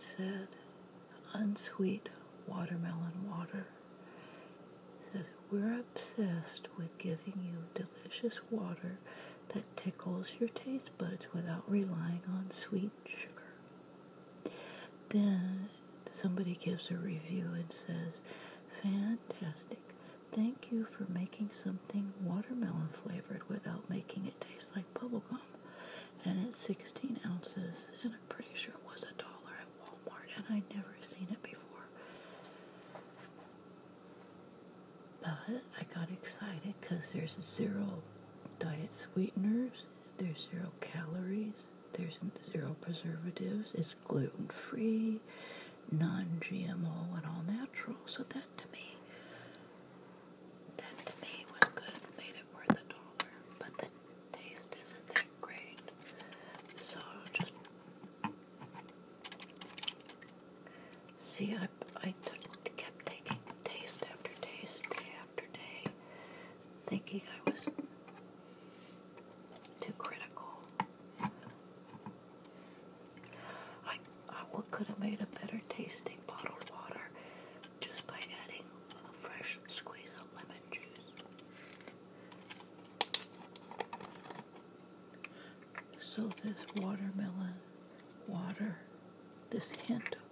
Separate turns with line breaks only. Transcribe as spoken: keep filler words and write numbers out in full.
said, unsweet watermelon water. It says, we're obsessed with giving you delicious water that tickles your taste buds without relying on sweet sugar. Then somebody gives a review and says, fantastic. Thank you for making something watermelon flavored without making it taste like bubblegum. And it's sixteen ounces, and I'm pretty sure it was a dollar at Walmart, and I'd never seen it before. But I got excited because there's zero diet sweeteners, there's zero calories, there's zero preservatives, it's gluten-free, non-G M O, and all natural. So that to me, that to me was good, made it worth a dollar. But the taste isn't that great. So just see, I I t- kept taking taste after taste, day after day, thinking I was too critical. I I could have made a better tasting bottled water just by adding a fresh squeeze of lemon juice. So this watermelon water, this hint